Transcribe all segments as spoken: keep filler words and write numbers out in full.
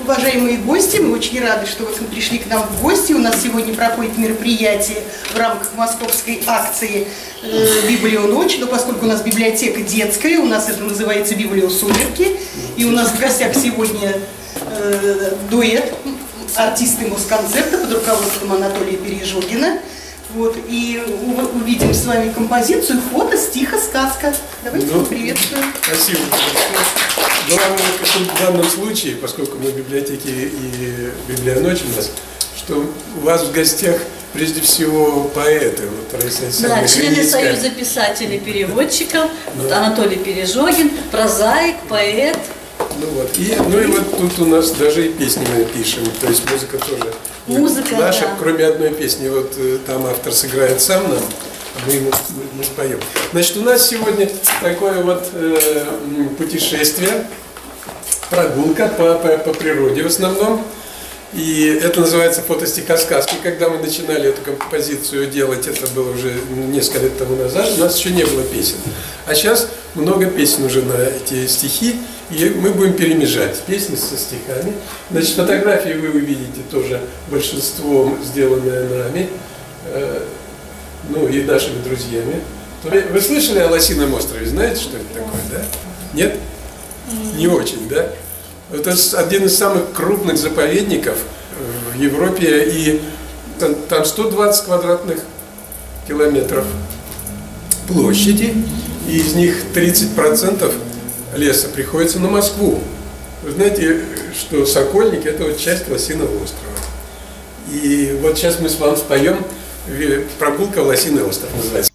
Уважаемые гости, мы очень рады, что вы пришли к нам в гости. У нас сегодня проходит мероприятие в рамках московской акции э, «Библионочь». Но поскольку у нас библиотека детская, у нас это называется «Библиосумерки». И у нас в гостях сегодня э, дуэт, артисты Москонцерта под руководством Анатолия Пережогина. Вот, и увидим с вами композицию «Фото, стиха, сказка». Давайте ну, приветствуем. Спасибо. Главное в данном случае, поскольку мы в библиотеке и «Библионочь» у нас, что у вас в гостях прежде всего поэты. Вот, да, члены Союза писателей-переводчиков, да. Вот Анатолий Пережогин, прозаик, поэт. Ну вот, и, ну и вот тут у нас даже и песни мы пишем, то есть музыка тоже. Музыка, наша, да. Кроме одной песни, вот там автор сыграет сам нам, а мы ему мы, мы споем. Значит, у нас сегодня такое вот э, путешествие, прогулка по, по, по природе в основном. И это называется «Фото, стиха, сказки». Когда мы начинали эту композицию делать, это было уже несколько лет тому назад, у нас еще не было песен. А сейчас много песен уже на эти стихи, и мы будем перемежать песни со стихами. Значит, фотографии вы увидите тоже большинство сделанное нами, э, ну и нашими друзьями. Вы слышали о Лосином острове? Знаете, что это такое, да? Нет? Не очень, да? Это один из самых крупных заповедников в Европе, и там сто двадцать квадратных километров площади, и из них тридцать процентов леса приходится на Москву. Вы знаете, что Сокольники – это вот часть Лосиного острова. И вот сейчас мы с вами споем «Прогулка в Лосиный остров» называется.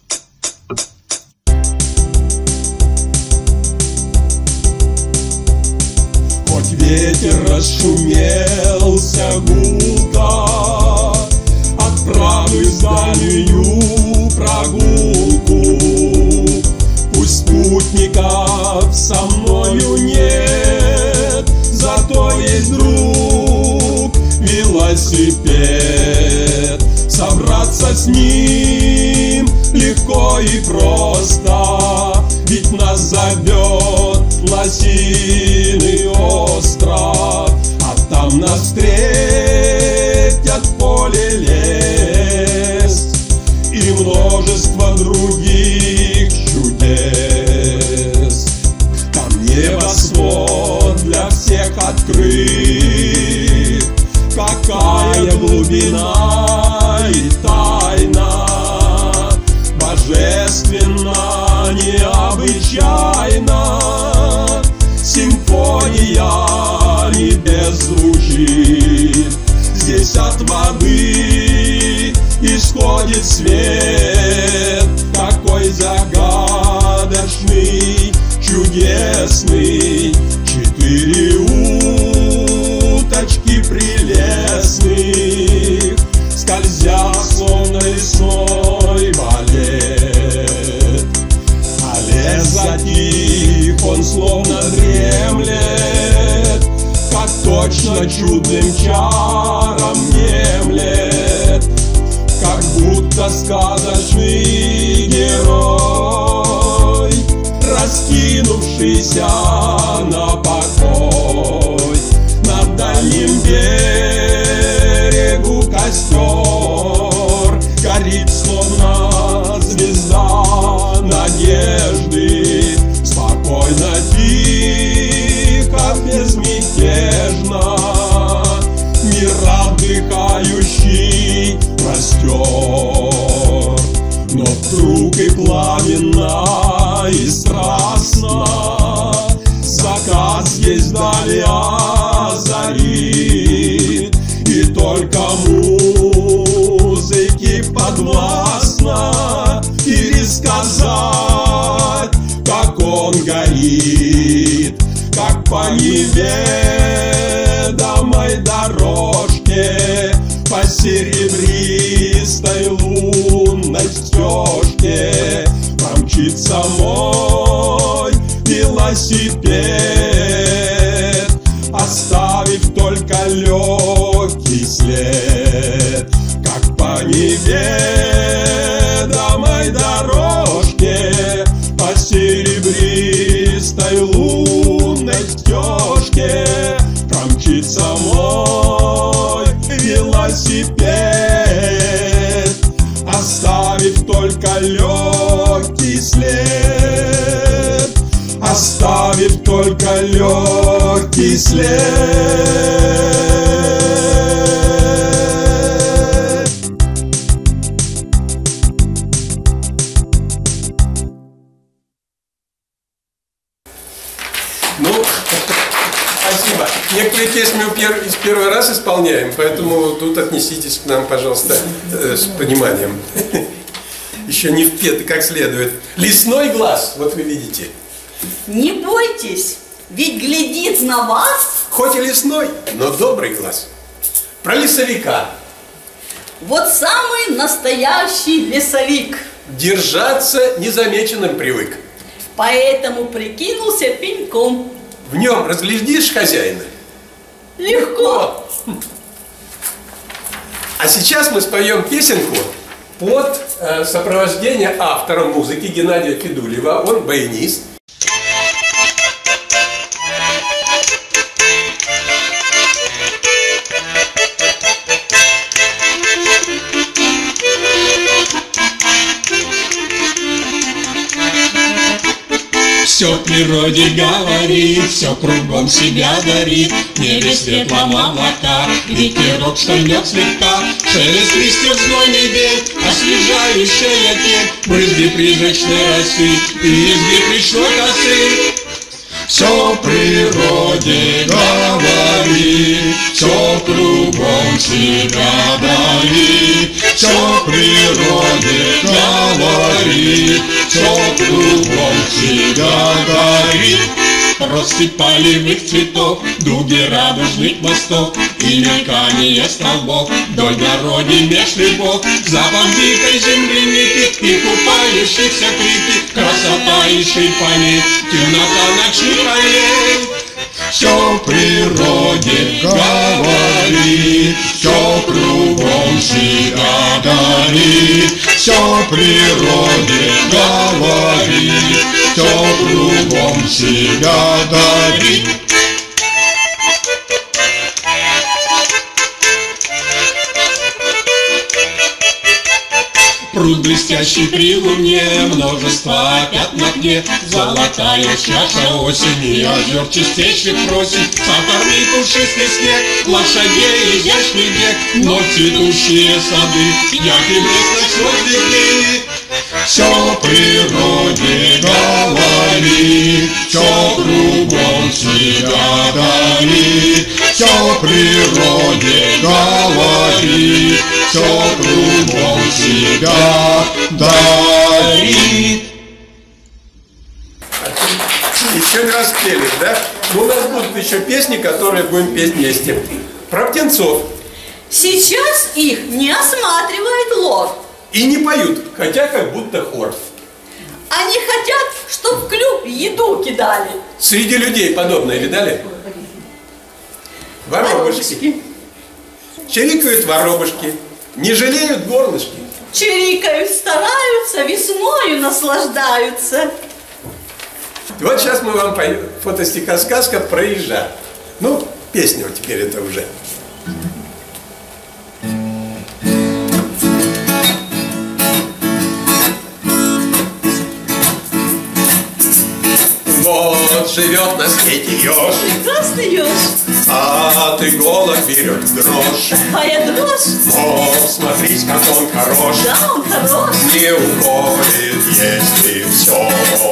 Ветер расшумелся гулко, отправлюсь в дальнюю прогулку. Пусть спутников со мною нет, зато есть друг велосипед. Собраться с ним легко и просто, ведь нас зовет Лосиный остров, а там нас встретят поле, лес и множество других чудес. Там небосвод для всех открыт, какая глубина и тайна, божественно, необычайно. Симфония небес звучит, здесь от воды исходит свет, такой загадочный, чудесный. Четыре уточки прелестных скользят словно лесной балет, а лес затих, он словно дремлет, как точно чудным чаром внемлет, как будто сказочный герой, раскинувшийся на покой. На дальнем берегу костер горит, словно звезда надежды, спокойно, тихо, безмятежно мир отдыхающий простер. Но вдруг и пламенно, и страстно закат есть вдали озарит, и только музыке подвластно пересказать, как он горит, как по неведомой дорожке, по серебристой лунной стежке промчится мой велосипед, оставив только легкий след, как по неведомой дорожке, по серебристой лунной стежке промчится мчится мой велосипед, оставив только легкий след, оставив только легкий след. Ну, спасибо. Некоторые песни мы в первый раз исполняем, поэтому тут отнеситесь к нам, пожалуйста, с пониманием. Еще не впеты как следует. Лесной глаз, вот вы видите. Не бойтесь, ведь глядит на вас. Хоть и лесной, но добрый глаз. Про лесовика. Вот самый настоящий лесовик. Держаться незамеченным привык. Поэтому прикинулся пеньком. В нем разглядишь хозяина? Легко. А сейчас мы споем песенку под э, сопровождение автора музыки Геннадия Федулева. Он баянист. Все в природе говорит, все кругом себя дарит. В небе светлом облака, ветерок шальнет слегка. Шелест листьев знойный день, освежающая тень, брызги призрачной росы и изгиб речной косы. Все в природе говорит, все кругом себя дарит. Все в природе говорит, все кругом себя дарит. Россыпь полевых цветов, дуги радужных мостов и мелькание столбов вдоль дороги меж рябов. Запах дикой земляники и купающихся крики, красота и шипами, темнота ночных аллей. Все в природе говорит, все кругом себя дарит. Все в природе говорит, все кругом себя дарит. Пруд блестящий при луне, множество опят на дне. Золотая чаша осени, озер чистейших просит. Сахарный пушистый снег, лошадей изящный бег, но цветущие сады, яркий блеск ночной звезды. Все в природе говорит, все кругом себя дарит. Все в природе говорит, все кругом себя дарит. Еще не раз пели, да? Но у нас будут еще песни, которые будем петь вместе. Про птенцов. Сейчас их не осматривает лор. И не поют, хотя как будто хор. Они хотят, чтоб в клюв еду кидали. Среди людей подобное видали? Воробушки. Чирикают воробушки, не жалеют горлышки. Чирикают, стараются, весною наслаждаются. Вот сейчас мы вам поем фотостихосказка про ежа. Ну, песня вот теперь это уже. Вот живет на свете еж. Прекрасный еж. А ты голод берет дрожь. Какая дрожь? О, смотрись, как он хорош. Да, он хорош. Не уходит, если все.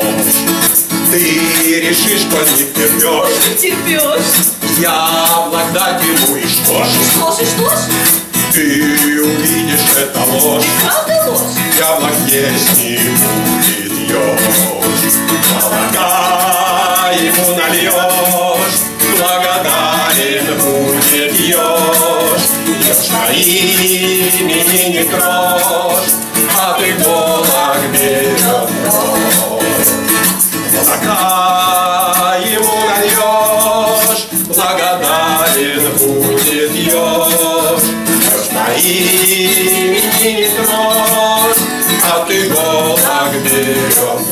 Ты решишь, коль не терпешь. Не терпешь. Яблок дать ему и что ж? Что ж, и что ж? Ты увидишь, это ложь. Правда ложь? Яблок есть не будет еж. Молока ему нальешь, благодарен будет еж. Еж на имени не трожь, а ты голок берет дрожь. Молока ему нальешь, благодарен будет еж. Еж на имени не трожь, а ты голок берет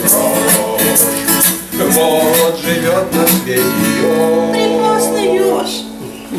дрожь. Вот живет на свете еж. Прекрасный еж.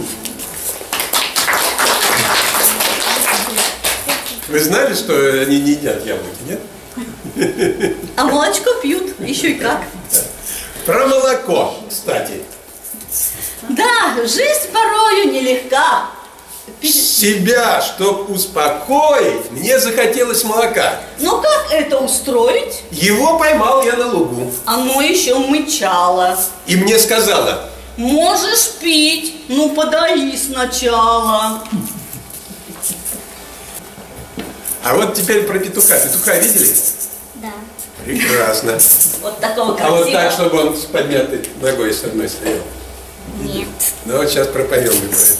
Вы знали, что они не едят яблоки, нет? А молочко пьют, еще и как. Про молоко, кстати. Да, жизнь порою нелегка. Себя, чтобы успокоить, мне захотелось молока. Но как это устроить? Его поймал я на лугу. Оно еще мычало. И мне сказала: можешь пить, ну подои сначала. А вот теперь про петуха. Петуха видели? Да. Прекрасно. Вот такого А красивого. вот так, чтобы он с поднятой ногой с одной стоял? Нет. Ну вот сейчас пропоем мы про это.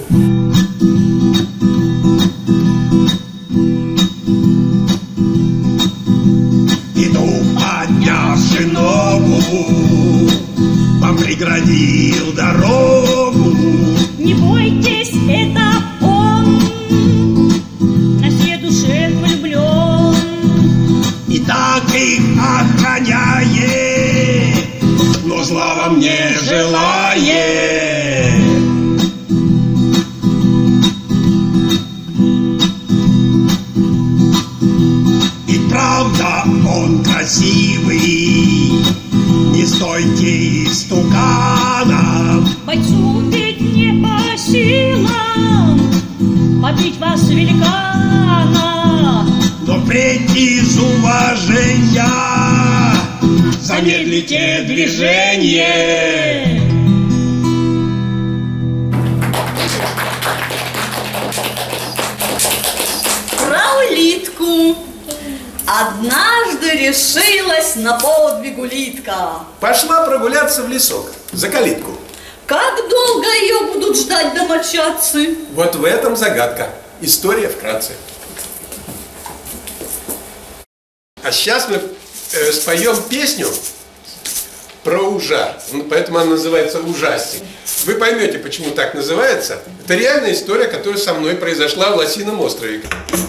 Петух, поднявши ногу, вам преградил дорогу. Не бойтесь, это он, на всей душе влюблен. И так их охраняет, но зла вам не желает. И правда он красивый, не стойте истуканом. Бойцу ведь не по силам побить вас великана. Но впредь из уважения замедлите движение. Про улитку. Однажды решилась на подвиг улитка. Пошла прогуляться в лесок, за калитку. Как долго ее будут ждать домочадцы? Вот в этом загадка. История вкратце. А сейчас мы э, споем песню про ужа. Поэтому она называется «Ужастик». Вы поймете, почему так называется. Это реальная история, которая со мной произошла в Лосином острове.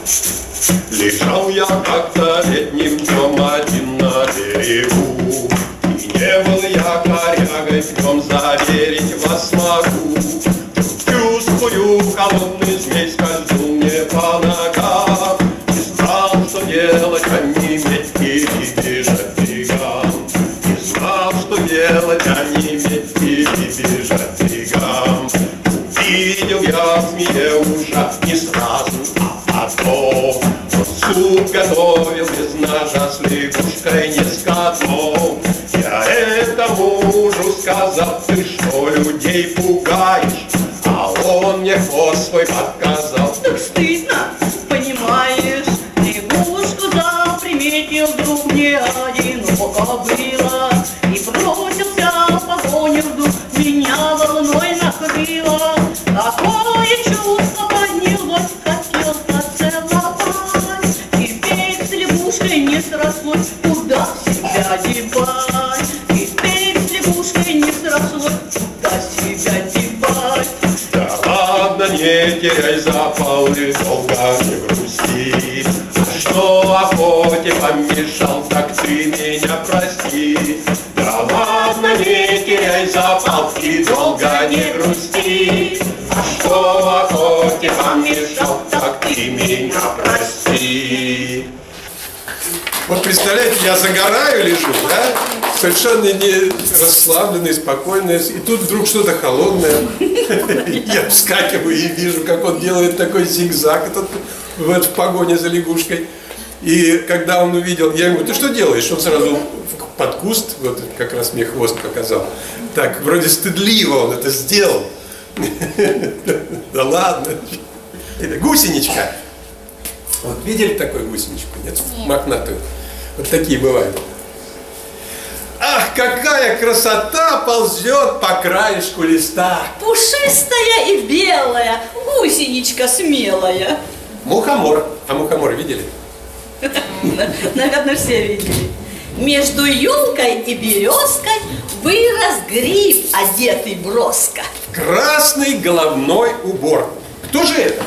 Лежал я как-то летним днем один на берегу, и не был я корягой, днем заверить вас могу. Чувствую, холодный змей скользнул мне по ногам, не знал, что делать, а не иметь или бежать бегам. Не знал, что делать, а не иметь или бежать бегам. Увидел я в змее ужа не сразу, а потом. Он суп готовил без ножа с лягушкой не с котом. Я этому мужу сказал: ты что, людей пугаешь? А он мне хвост свой показал. Так стыдно, понимаешь, лягушку заприметил вдруг не одиноко было. И бросился в погоню вдруг, меня волной накрыло. Такое чувство поднялось, хотел поцеловать. Теперь с лягушкой не срослось, куда себя девать. Теперь с лягушкой не срослось, куда себя девать. Да ладно, не теряй запал и долго не грусти. А что охоте помешал, так ты меня прости. Да ладно, не теряй запал и долго не грусти. А что охоте помешал, так ты меня прости. Вот представляете, я загораю, лежу, да? Совершенно не расслабленный, спокойный. И тут вдруг что-то холодное. Я вскакиваю и вижу, как он делает такой зигзаг этот, вот, в погоне за лягушкой. И когда он увидел, я ему: ты что делаешь? Он сразу под куст, вот как раз мне хвост показал. Так, вроде стыдливо он это сделал. Да ладно. Гусеничка. Вот видели такую гусеничку? Нет? Мохнатую. Вот такие бывают. Ах, какая красота ползет по краешку листа. Пушистая и белая, гусеничка смелая. Мухомор. А мухомор видели? Наверное, все видели. Между елкой и березкой вырос гриб, одетый броско. Красный головной убор. Кто же это?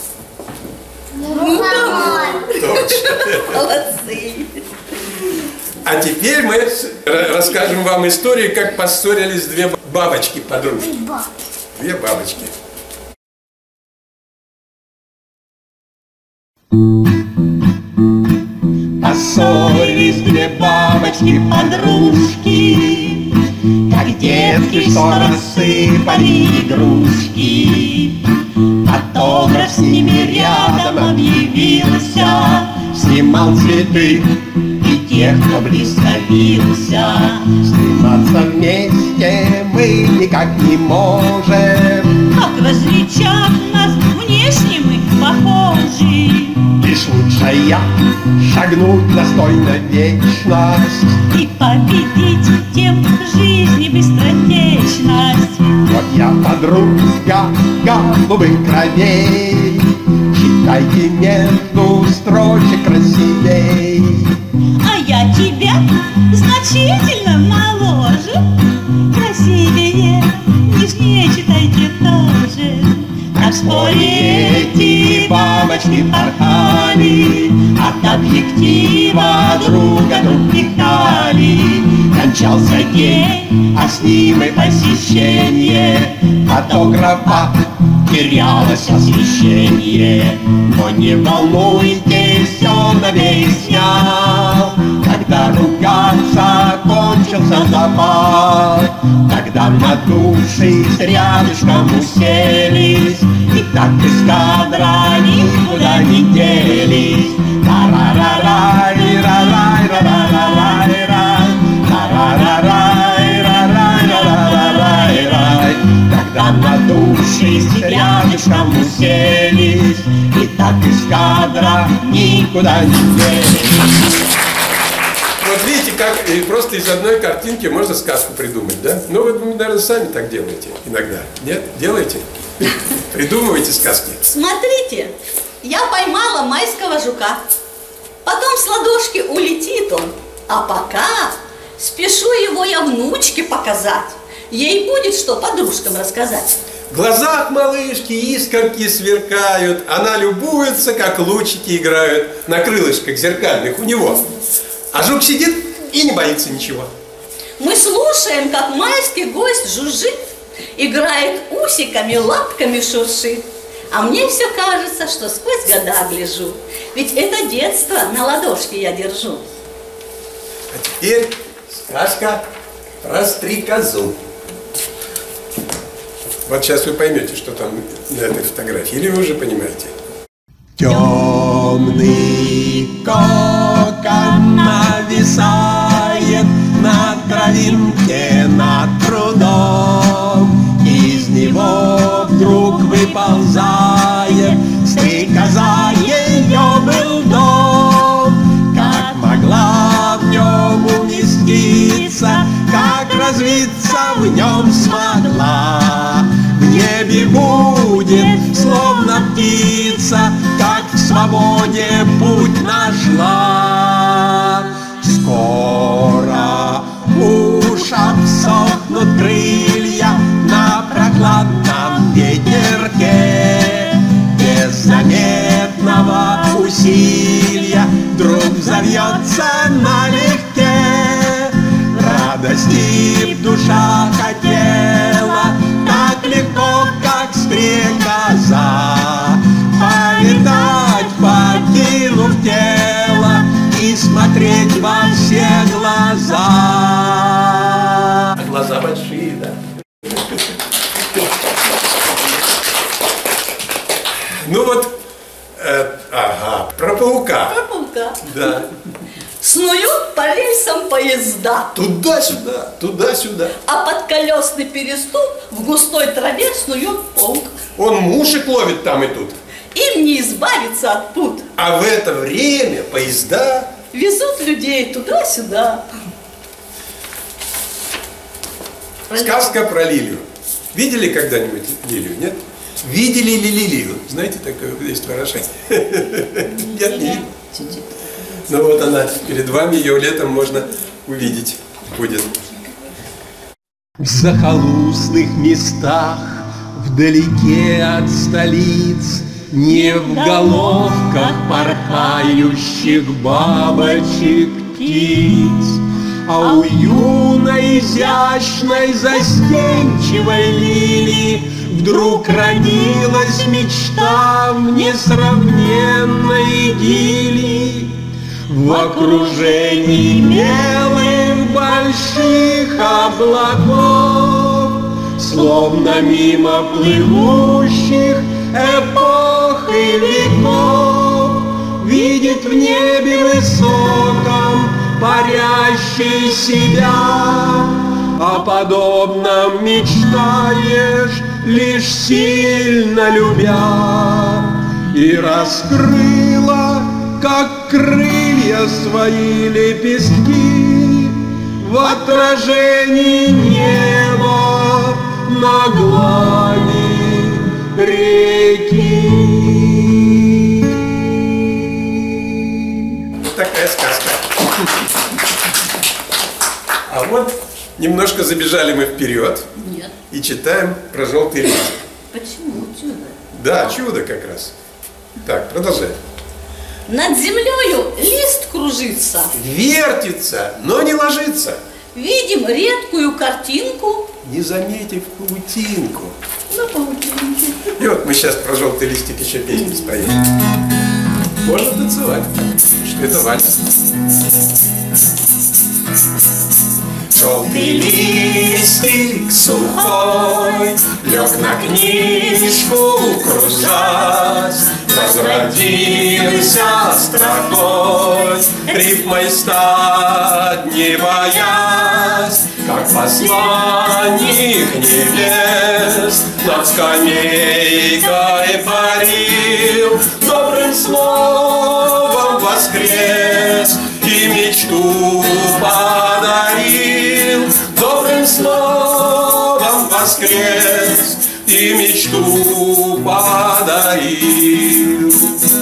Мухомор. Точно. Молодцы. А теперь мы расскажем вам историю, как поссорились две бабочки-подружки. Две бабочки. Поссорились две бабочки-подружки, как детки, что рассыпали игрушки. Фотограф с ними рядом объявился, снимал цветы и тех, кто близко бился. Сниматься вместе мы никак не можем, Как различат нас, внешне мы похожи. лишь лучше я шагнуть достойно вечность И победить тем в жизни быстротечность. Вот я подружка голубых кровей, читайте между строчек красивей. А я тебя значительно моложе, красивее, нежнее читайте тоже. Как в споре эти бабочки порхали, от объектива друга друг пихали. Кончался день, а с ним и посещение фотографа, терялось освещение. Но не волнуйтесь, он объяснял, когда ругаться кончился запал, тогда надувшись рядышком уселись, и так из кадра никуда не делись. Та-ра-ра-рай-ра-рай-ра-ра-рай-рай, та-ра-ра-рай-ра-рай-ра-рай-рай. Когда надувшись рядышком уселись, и так из кадра никуда не делись. Вот видите, как и просто из одной картинки можно сказку придумать, да? Ну, вы, наверное, сами так делаете иногда. Нет? Делаете? Придумываете сказки? Смотрите, я поймала майского жука. Потом с ладошки улетит он. А пока спешу его я внучке показать. Ей будет что подружкам рассказать. В глазах малышки искорки сверкают, она любуется, как лучики играют на крылышках зеркальных у него. А жук сидит и не боится ничего. Мы слушаем, как майский гость жужжит, играет усиками, лапками шуршит. А мне все кажется, что сквозь года гляжу. Ведь это детство на ладошке я держу. А теперь сказка про стрекозу. Вот сейчас вы поймете, что там на этой фотографии, или вы уже понимаете? Темный кокон нависает на травинке над прудом. Из него вдруг выползает стрекоза, ее был дом. Как могла в нем уместиться, как развиться в нем смогла. В небе будет, словно птица, как в свободе путь нашла. Скоро уж обсохнут крылья на прохладном ветерке. Без заметного усилия вдруг взовьется налегке. Радости в душа хотела, так легко, как стрекоза, полетать, покинув тело, и смотреть во все глаза. Глаза большие, да? Ну вот, э, ага, про паука. Про паука. Да. Снуют по рельсам поезда, Туда-сюда, туда-сюда. а под колесный переступ в густой траве снует паук. Он мушек ловит там и тут. Им не избавиться от пут. А в это время поезда... Везут людей туда-сюда. Сказка про лилию. Видели когда-нибудь лилию, нет? Видели ли лилию? Знаете, такое есть выражение? Нет, не видели. Ну вот она перед вами, ее летом можно увидеть будет. В захолустных местах, вдалеке от столиц, не в головках порхающих бабочек птиц, а у юной, изящной, застенчивой лилии вдруг родилась мечта в несравненной идиллии, в окружении белых больших облаков, словно мимо плывущих эпох и веков, видит в небе высоком парящий себя. О подобном мечтаешь, лишь сильно любя, и раскрыла, как крылья, свои лепестки в отражении неба на глади реки. Такая сказка. А вот немножко забежали мы вперед. Нет. И читаем про желтый лист. Почему чудо? Да, чудо как раз. Так, продолжай. Над землею лист кружится. Вертится, но не ложится, Видим редкую картинку. не заметив паутинку. На паутинке. И вот мы сейчас про желтый листик еще песню споем. Можно танцевать, что это вальс. Желтый листик сухой лег на книжку кружась, возродился строкой, рифмой стать не боясь, как посланник небес над скамейкой парил, добрым словом воскрес и мечту подарил, добрым словом воскрес и мечту подарил.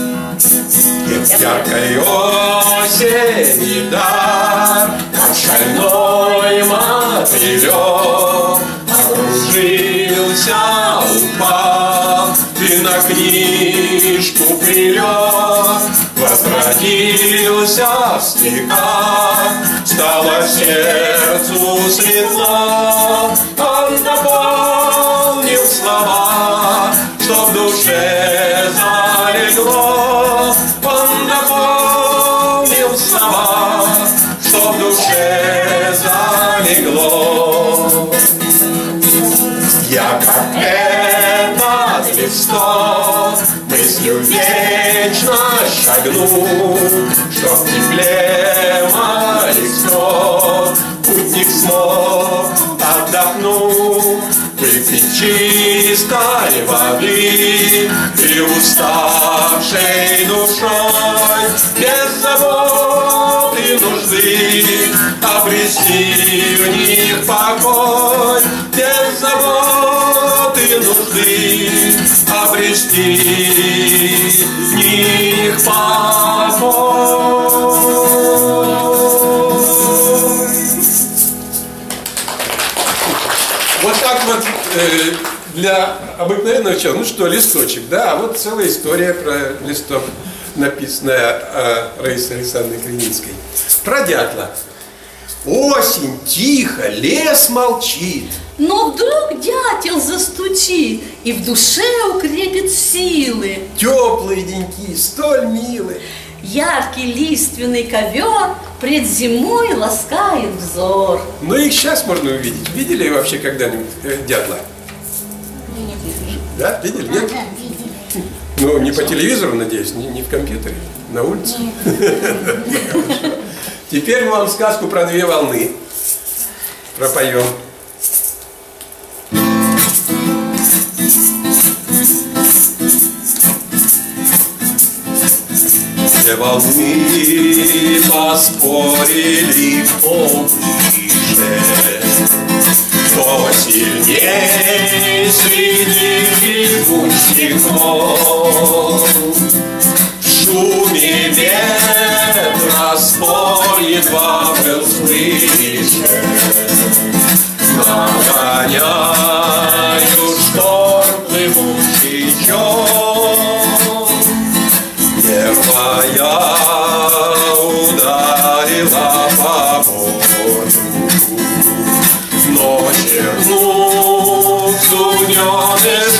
Яркой осени дар, как шальной мотылек, окружился, упал и на книжку прилег, возродился в стихах, стало сердцу светло, он наполнил слова, что в душе залегло, он наполнил слова, что в душе залегло. Я как этот листок мыслью вечно шагну, чтоб в тепле моих снов путник смог отдохнуть, выпить чистой воды и уставшей душой без забот и нужды обрести в них покой, без забот и нужды обрести в них покой. Вот так вот э, для обыкновенного человека, ну что, листочек, да, а вот целая история про листок, написанная э, Раисой Александровной Креницкой. Про дятла. Осень, тихо, лес молчит. Но вдруг дятел застучит, и в душе укрепит силы. Теплые деньки, столь милые. Яркий лиственный ковер пред зимой ласкает взор. Ну их сейчас можно увидеть. Видели вообще когда-нибудь э, дятла? Да, видели? Нет? Да, видели. Ну, не по телевизору, надеюсь, не, не в компьютере, на улице. Теперь мы вам сказку про две волны пропоем. Две волны поспорили, кто ближе, кто сильней среди бегущих волн. В шуме ветра спор едва был слышен, нагоняют шторм плывущий чёрт. Первая ударила по борту, но чернув студеный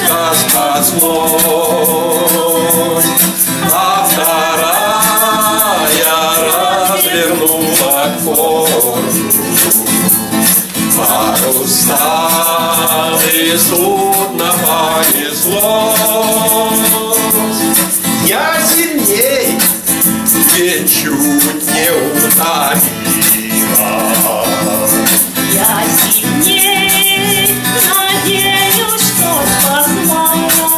спаслось, а вторая развернула кожу. Парус стал, и судно понеслось. Я сильней, ведь чуть не утопила. Я сильней, надеюсь, что спасла.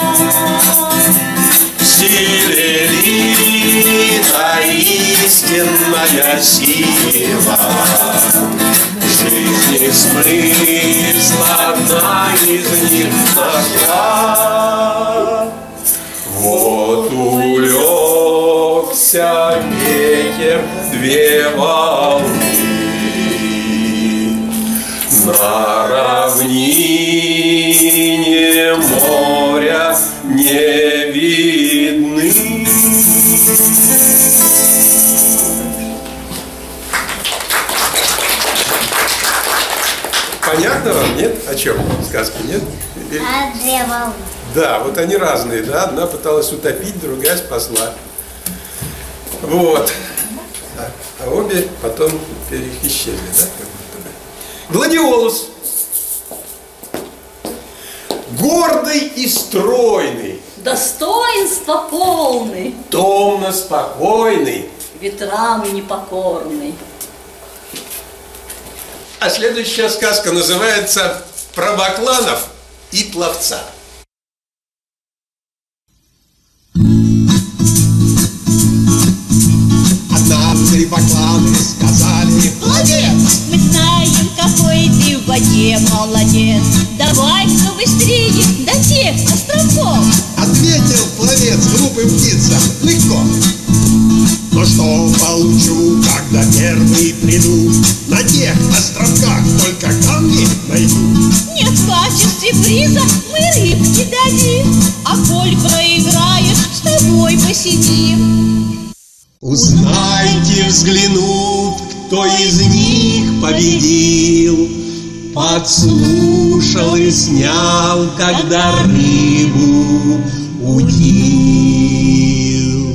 В силе лита истинная сила. Жизни смысл одна из них нашла. Вот улегся ветер две волны, на равнине моря не видны. Понятно вам, нет? О чем сказка, нет? А две волны. Да, вот они разные, да? Одна пыталась утопить, другая спасла. Вот. А, а обе потом переисчезли, да? Как будто бы. Гладиолус. Гордый и стройный. Достоинство полный, Томно спокойный. ветрам непокорный. А следующая сказка называется «Про бакланов и пловца». Однажды бакланы сказали: «Пловец!» Мы знаем, какой ты в воде молодец. Давай-ка быстрее до тех островков. Ответил пловец глупым птицам легко. Но что получу, когда первый приду? На тех островках только камни найду. Нет, в качестве приза мы рыбки дадим. А коль проиграешь, с тобой посидим. Узнайте, взглянув, кто из них победил. Подслушал и снял, когда рыбу удил.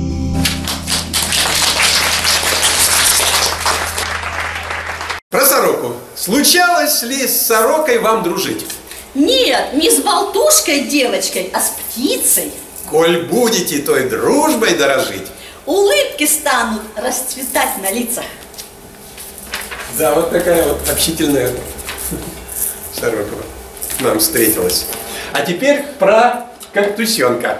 Про сороку. Случалось ли с сорокой вам дружить? Нет, не с болтушкой девочкой, а с птицей. Коль будете той дружбой дорожить. Улыбки станут расцветать на лицах. Да, вот такая вот общительная сорока нам встретилась. А теперь про кактусенка.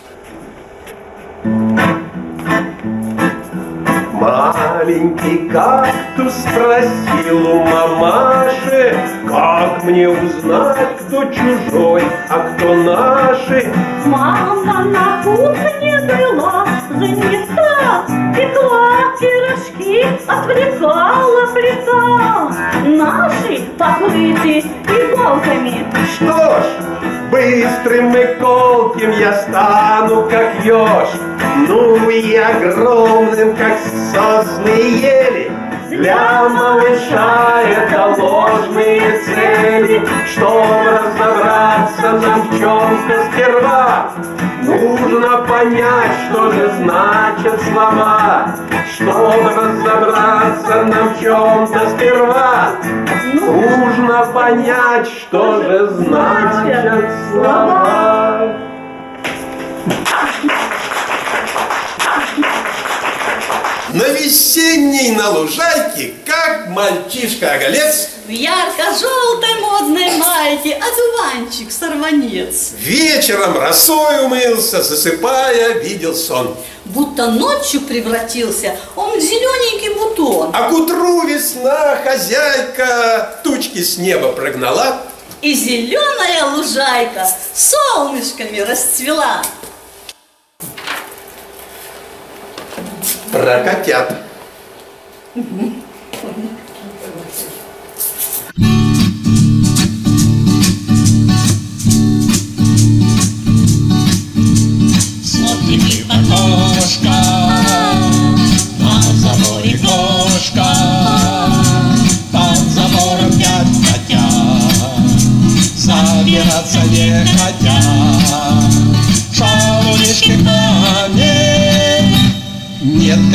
Маленький кактус спросил у мамаши: как мне узнать, кто чужой, а кто наши? Мама на кухне была занята, пекла пирожки, отвлекала плита. Наши покрыты иголками. Что ж, быстрым и колким я стану, как еж, ну и огромным, как сосны и ели. Для малыша это ложные цели. Чтобы разобраться нам в чем-то сперва, нужно понять, что же значат слова. Чтобы разобраться нам в чем-то сперва, нужно понять, что же значат слова. На весенней на лужайке, как мальчишка-оголец, В ярко-желтой модной майке одуванчик-сорванец. вечером росой умылся, засыпая, видел сон. Будто ночью превратился он в зелененький бутон. А к утру весна, хозяйка, тучки с неба прогнала. И зеленая лужайка солнышками расцвела. Про котят. Смотрит окошко, на заборе кошка, под забором пять котят, забираться не хотят.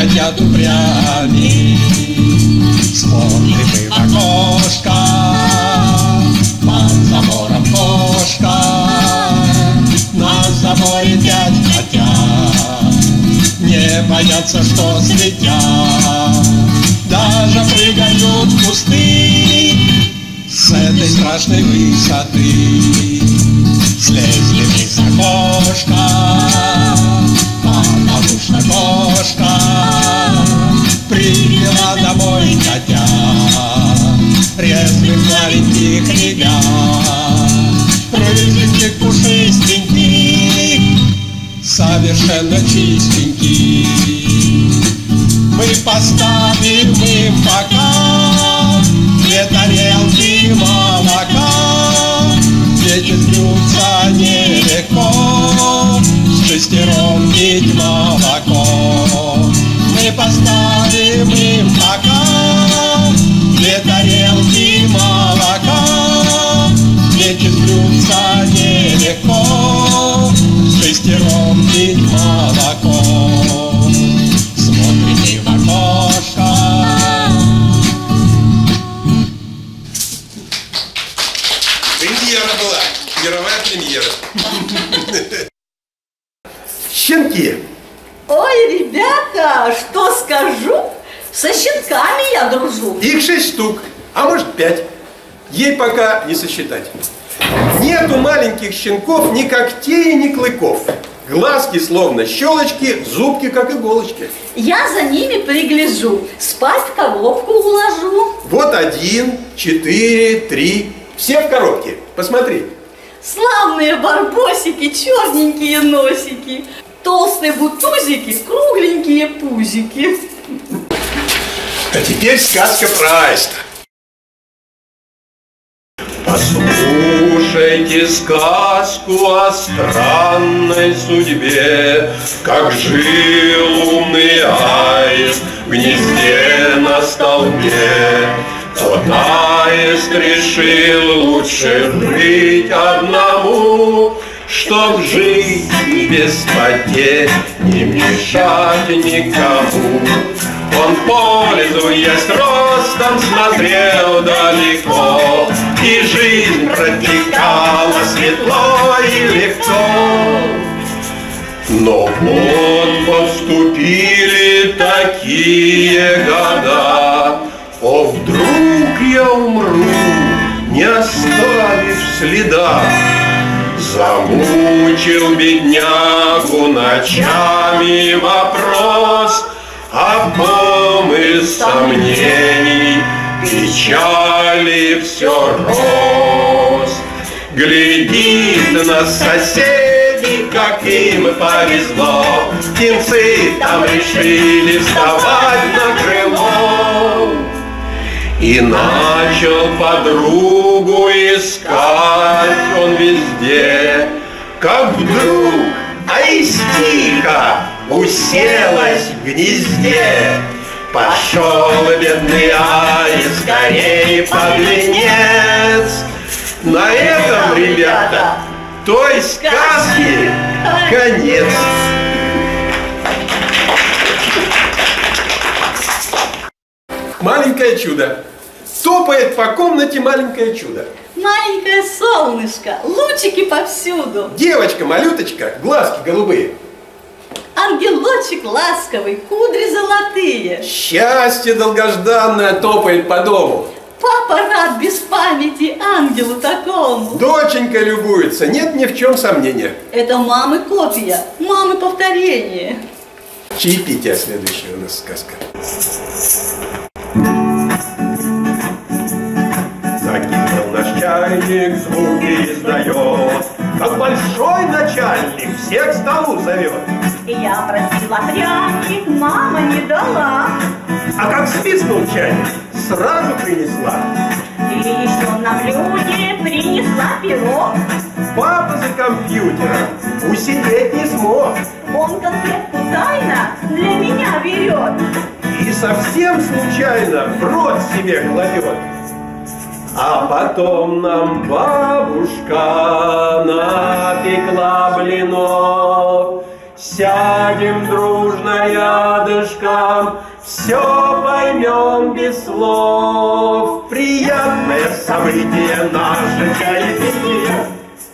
котят упрями. Смотрим мы в окошко, под забором кошка, на заборе пять котят, не боятся, что слетят, даже прыгают в кусты с этой страшной высоты. Слезли вниз с окошка, потому что кошка привела домой котят, резвых маленьких ребят, рыженьких пушистеньких, совершенно чистеньких. Мы поставим им пока две тарелки молока, дети сбьются нелегко, с шестером пить молоко. Мы поставим им пока две тарелки молока, дети сбьются нелегко, с шестером пить молоко. Смотрите в окошко. Премьера была, мировая премьера. Щенки. Ой, ребята, что скажу? Со щенками я дружу. Их шесть штук, а может пять. Ей пока не сосчитать. Нету маленьких щенков ни когтей, ни клыков. Глазки словно щелочки, зубки как иголочки. Я за ними пригляжу, спать в коробку уложу. Вот один, четыре, три. Все в коробке. Посмотри. Славные барбосики, черненькие носики, толстые бутузики, кругленькие пузики. А теперь сказка про аиста. Послушайте сказку о странной судьбе, как жил умный аист в гнезде на столбе. Тот аист решил лучше быть одному, чтоб жить без потерь, не мешать никому. Он, пользуясь ростом, смотрел далеко, и жизнь протекала светло и легко. Но вот подступили такие года, о, вдруг я умру, не оставив следа. Замучил беднягу ночами вопрос, а ком из сомнений печали все рос. Глядит на соседей, как им повезло, птенцы там решили вставать на крыло. И начал подругу искать он везде, как вдруг аистиха уселась в гнезде. Пошел бедный аист скорее под венец. На этом, ребята, той сказки конец. Маленькое чудо. Топает по комнате маленькое чудо. Маленькое солнышко, лучики повсюду. Девочка-малюточка, глазки голубые. Ангелочек ласковый, кудри золотые. Счастье долгожданное топает по дому. Папа рад без памяти ангелу такому. Доченька любуется, нет ни в чем сомнения. Это мамы копия, мамы повторение. Чаепитие следующая у нас сказка. Закипел наш чайник, звуки издает, как большой начальник всех к столу зовет. Я просила пряник, мама не дала. А как свистнул чайник, сразу принесла. И еще на блюде принесла пирог. Папа за компьютером усидеть не смог. Он конфетку тайно для меня берет. И совсем случайно в рот себе кладет. А потом нам бабушка напекла блинов. Сядем дружно рядышком все поймем без слов. Приятное событие наше чаепитие.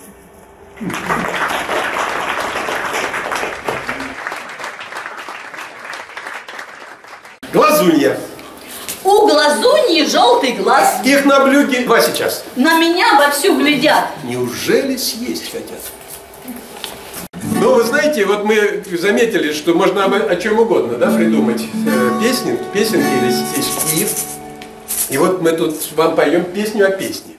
Глазунья. У глазуньи желтый глаз. Их на блюде два сейчас. На меня вовсю глядят. Неужели съесть хотят? Ну, вы знаете, вот мы заметили, что можно об, о чем угодно, да, придумать э, песни, песенки или стишки. И вот мы тут вам поем песню о песне.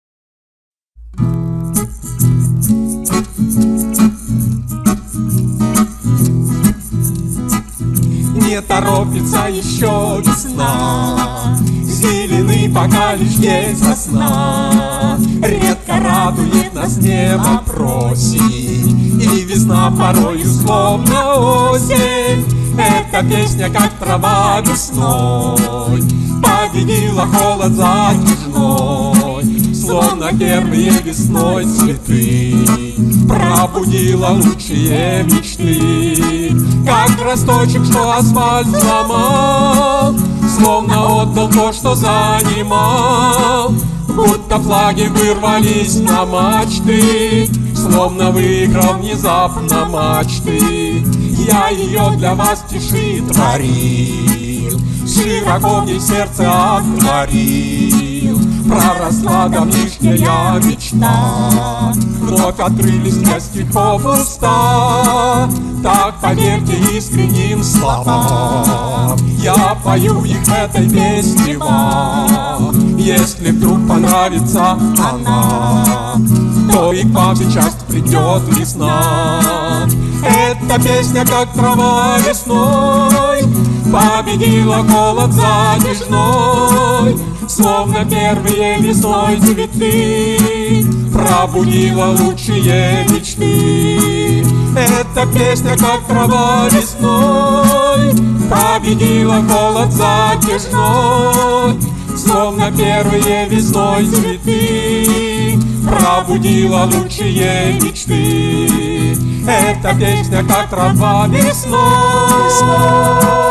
Не торопится еще весна, зеленый пока лишь день сосна. Редко радует нас небо просень, и весна порою словно осень. Эта песня, как трава весной, победила холод затяжной. Словно первые весной цветы пробудила лучшие мечты. Как росточек, что асфальт сломал, словно отдал то, что занимал. Будто флаги вырвались на мачты, словно выиграл внезапно мачты. Я ее для вас в тиши творил, широко мне сердце отворил. Проросла давнишняя мечта, вновь открылись для стихов уста. Так поверьте искренним словам, я пою их этой песне вам. Если вдруг понравится она, то и к вам сейчас придет весна. Эта песня, как трава весной, победила холод затяжной. Словно первые весной цветы пробудила лучшие мечты. Эта песня, как трава весной, победила холод затяжной. Словно первые весной цветы пробудила лучшие мечты. Эта песня, как трава весной.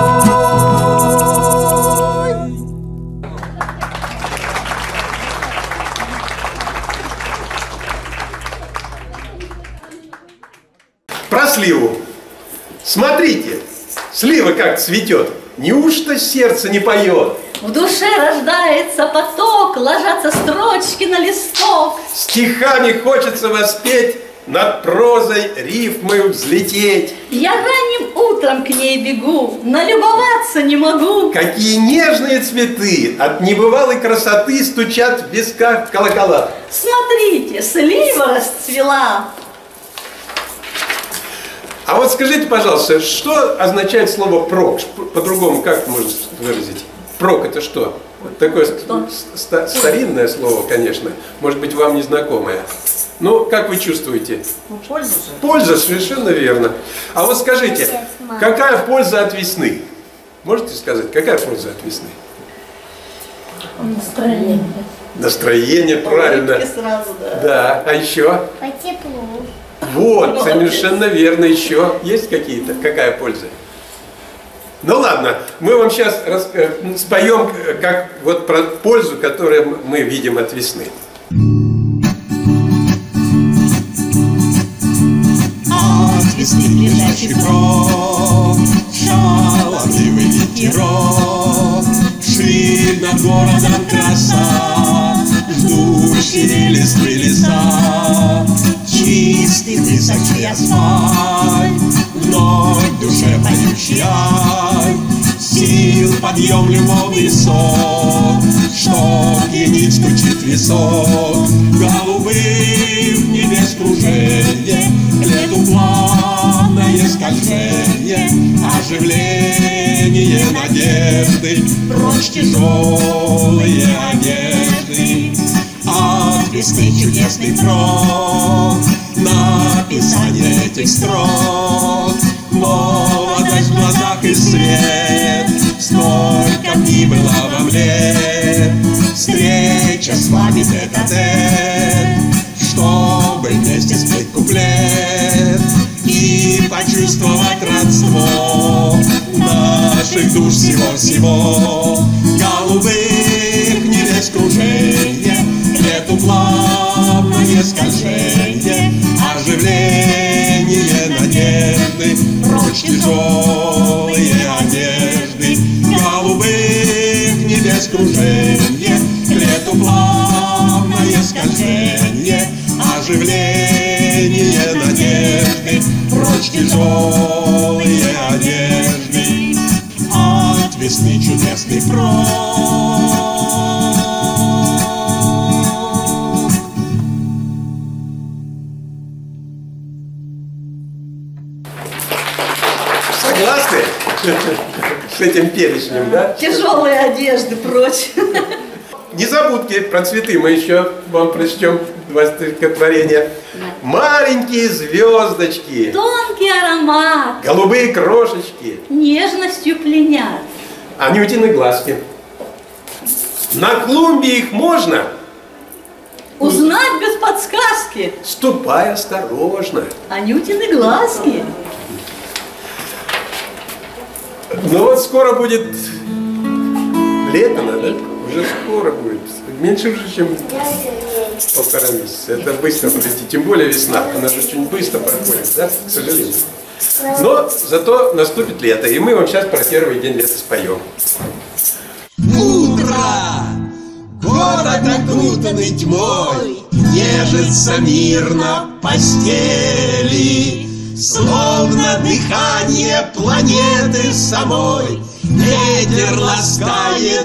Про сливу. Смотрите, слива как цветет. Неужто сердце не поет? В душе рождается поток, ложатся строчки на листок. Стихами хочется воспеть, над прозой рифмы взлететь. Я ранним утром к ней бегу, налюбоваться не могу. Какие нежные цветы, от небывалой красоты стучат в висках колокола. Смотрите, слива расцвела. А вот скажите, пожалуйста, что означает слово «прок»? По-другому как можно выразить? Прок – это что? Вот такое ста старинное слово, конечно, может быть, вам незнакомое. Ну, как вы чувствуете? Ну, польза же. Польза, совершенно верно. А вот скажите, какая польза от весны? Можете сказать, какая польза от весны? Настроение. Настроение, правильно. Сразу, да. Да, а еще? По теплу. Вот, совершенно верно. Еще есть какие-то? Какая польза? Ну ладно, мы вам сейчас рас... споем как вот про пользу, которую мы видим от весны. От весны лежачий прок, шаловливый ветерок, ширь над городом краса, ждущие листвы леса, чистый высокий асфальт, вновь в душе поющий ай, сил подъем любовный сок, что пьянит стучит висок, голубым небес кружение, к лету плавное скольжение, оживление надежды, прочь тяжелые одежды. От весны чудесный крок, написание этих строк, молодость в глазах и свет, сколько дней было вам лет, встреча с вами тет-а-тет, чтобы вместе спеть куплет и почти почувствовать родство наших душ всего-всего. Голубых небес кружение, лету плавное скольжение, оживление надежды, прочь тяжелые одежды. Голубых небес кружение, лету плавное скольжение, оживление надежды, прочь тяжелые одежды. От весны чудесный прок. Согласны с этим перечнем, да? Тяжелые одежды прочь. Незабудки про цветы мы еще вам прочтем два стихотворения. Маленькие звездочки, Тонкий аромат голубые крошечки, нежностью пленят. Анютины глазки. На клумбе их можно, Узнать без подсказки. ступай осторожно. Анютины глазки. Ну вот скоро будет лето, да? Уже скоро будет. Меньше уже, чем полтора месяца. Это быстро пройти. Тем более весна. Она же очень быстро проходит, да? К сожалению. Но зато наступит лето. И мы вам сейчас про первый день лета споем. Утро! Город, окутанный тьмой, нежится мирно в постели, словно дыхание планеты самой. Ветер ласкает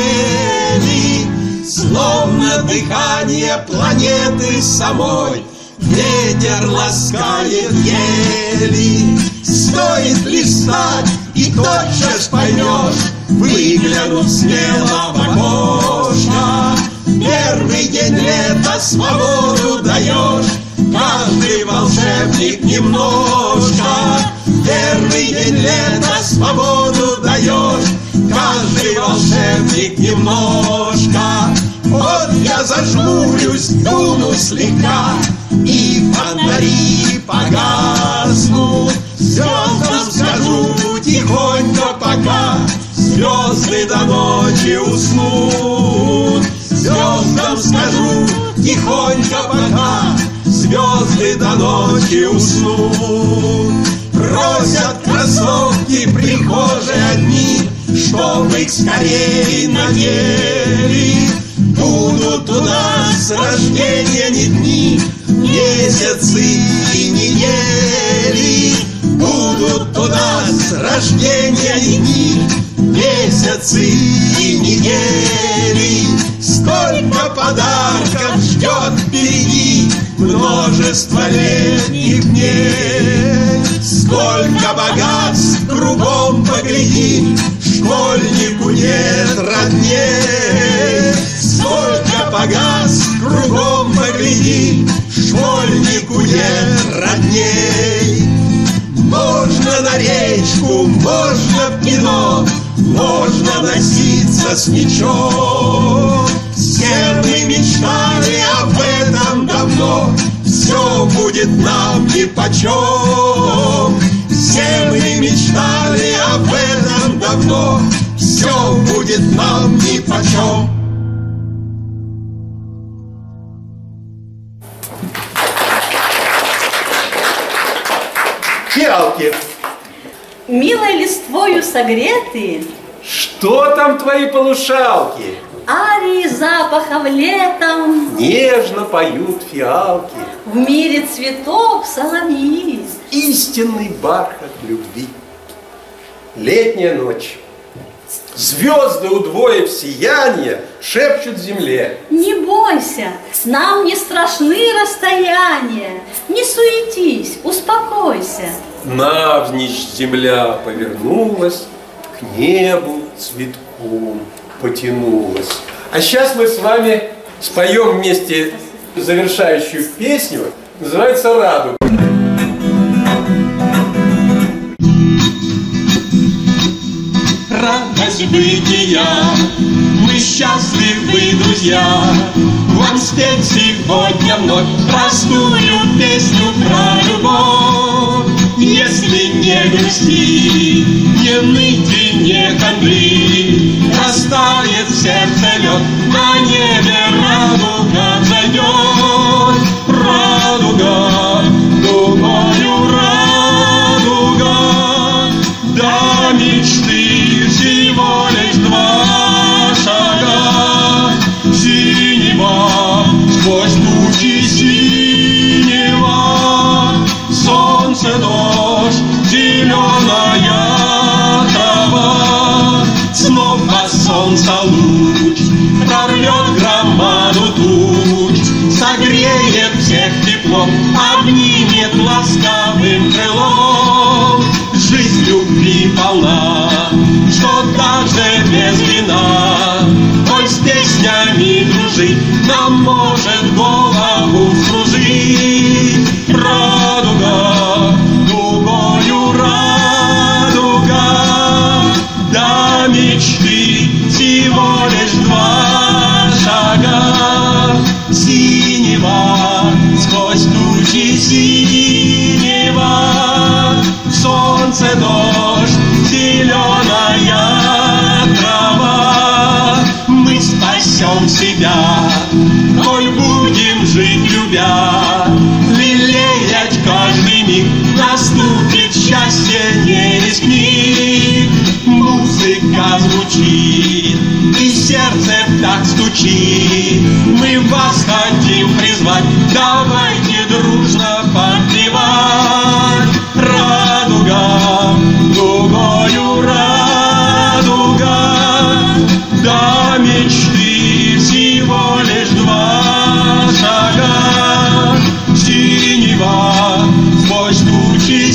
ели, словно дыхание планеты самой. Ветер ласкает ели. Стоит лишь встать, и тотчас поймешь, выглянув смело в окошко. Первый день лета свободу даешь, каждый волшебник немножко. Первый день лета свободу даешь, каждый волшебник немножко. Вот я зажмурюсь, дуну слегка, и фонари погаснут. Звездам скажу тихонько пока, звезды до ночи уснут. Звездам скажу тихонько пока, звезды до ночи уснут. Просят кроссовки прихожие одни, чтобы их скорее надели. Будут у нас рождения не дни, месяцы и недели. Будут у нас рождения не дни, месяцы и недели. Сколько подарков ждет впереди, множество летних дней. Сколько богатств кругом погляди, школьнику нет родней. Сколько богатств кругом погляди, школьнику нет родней. Можно на речку, можно в кино, можно носиться с мечом. Все мы мечтали об этом давно, все будет нам нипочем. Все мы мечтали об этом давно, все будет нам нипочем. Фиалки. Милой листвою согретые, Что там твои полушалки? арии запахов летом, Нежно поют фиалки. в мире цветов соловьи. Истинный бархат любви. Летняя ночь. Звезды, удвоив сияние, шепчут земле. Не бойся, нам не страшны расстояния, не суетись, успокойся. Навзничь земля повернулась, к небу цветком потянулась. А сейчас мы с вами споем вместе завершающую песню, называется «Радуга». Радость бытия, мы счастливы, друзья. Вам спеть сегодня вновь простую песню про любовь. Если грусти, не ныть и не хандри. Растает в сердце лед, на небе радуга взойдет. Радуга, дугою радуга, до мечты всего лишь два шага. Синева, сквозь тучи синева, солнце, дождь, зеленая трава. Снова солнца луч прорвет громаду туч, согреет всех теплом, обнимет ласковым крылом. Жизнь любви полна, что даже без вина, коль с песнями дружить, нам может голову вскружить. Радуга, дугою радуга, до мечты всего лишь два шага. Синева, сквозь тучи синева, солнце, дождь, зеленая трава. Мы спасем себя, коль будем жить любя, лелеять каждый миг, наступит счастье, не рискни. Музыка звучит, и сердце так стучит, мы вас хотим призвать, давайте дружно подпевать. Радуга, дугою радуга, до мечты всего лишь два шага. Синева, сквозь тучи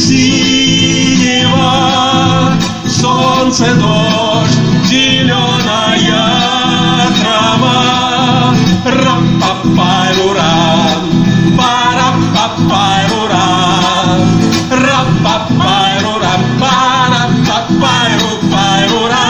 синева, солнце, дождь, зеленая трава. Ра-па-па-ру-ра, пара-па-па-ру-ра, ра-па-па-ру-ра, пара-па-па-ру-па-ру-ра.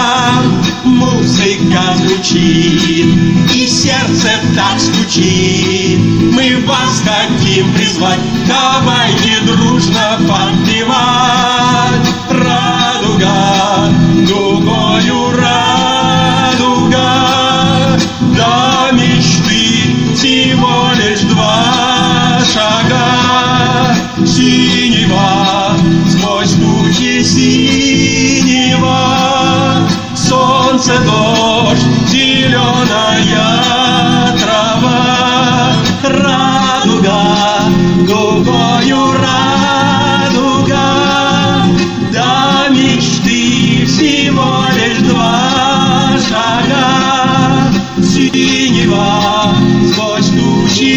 Музыка звучит, и сердце так стучит, мы вас хотим призвать, давайте дружно подпевать. Радуга, дугою радуга, до мечты всего лишь два шага. Синева, сквозь тучи синева, солнце, дождь, зеленая трава. Радуга, дугою радуга, до мечты всего лишь два шага. Синева, сквозь тучи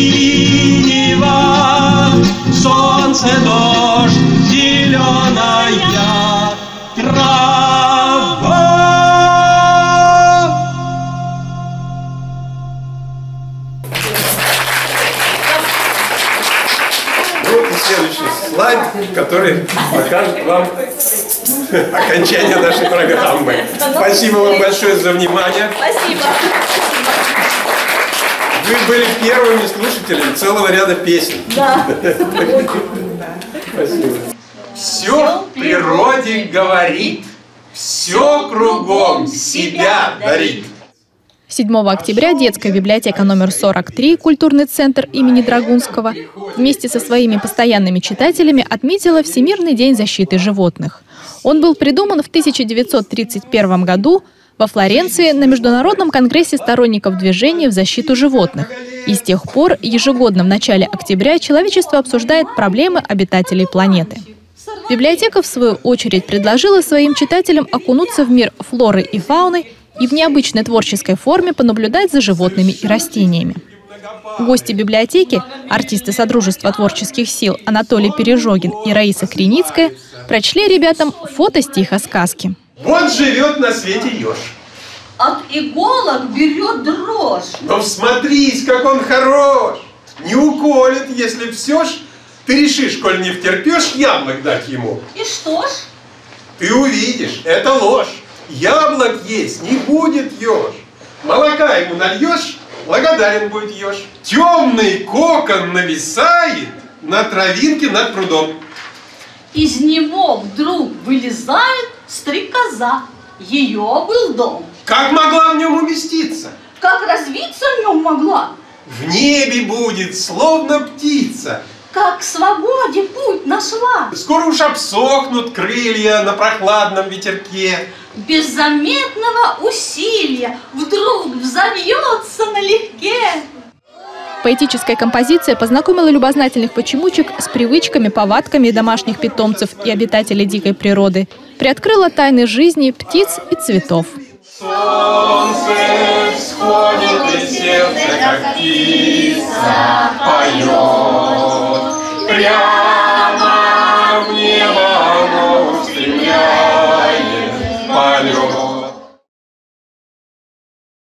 синева, солнце, дождь, зеленая трава. Вот и следующий слайд, который покажет вам окончание нашей программы. Спасибо вам большое за внимание. Спасибо. Вы были первыми слушателями целого ряда песен. Да. Спасибо. Все в природе говорит, все кругом себя дарит. седьмого октября детская библиотека номер сорок три, культурный центр имени Драгунского, вместе со своими постоянными читателями отметила Всемирный день защиты животных. Он был придуман в тысяча девятьсот тридцать первом году во Флоренции на Международном конгрессе сторонников движения в защиту животных. И с тех пор ежегодно в начале октября человечество обсуждает проблемы обитателей планеты. Библиотека, в свою очередь, предложила своим читателям окунуться в мир флоры и фауны и в необычной творческой форме понаблюдать за животными и растениями. Гости библиотеки, артисты Содружества творческих сил Анатолий Пережогин и Раиса Криницкая, прочли ребятам фото-стихосказки. Вот живет на свете еж. От иголок берет дрожь. Но всмотрись, как он хорош. Не уколет, если все ж ты решишь, коль не втерпешь, яблок дать ему. И что ж? Ты увидишь, это ложь. Яблок есть не будет еж. Молока ему нальешь, благодарен будет еж. Темный кокон нависает на травинке над прудом. Из него вдруг вылезает стрекоза. Ее был дом. Как могла в нем уместиться? Как развиться в нем могла? В небе будет, словно птица. Как к свободе путь нашла. Скоро уж обсохнут крылья на прохладном ветерке. Без заметного усилия вдруг взовьется налегке. Поэтическая композиция познакомила любознательных почемучек с привычками, повадками домашних питомцев и обитателей дикой природы, приоткрыла тайны жизни птиц и цветов. Солнце всходит, и сердце, как птица, поет. Прямо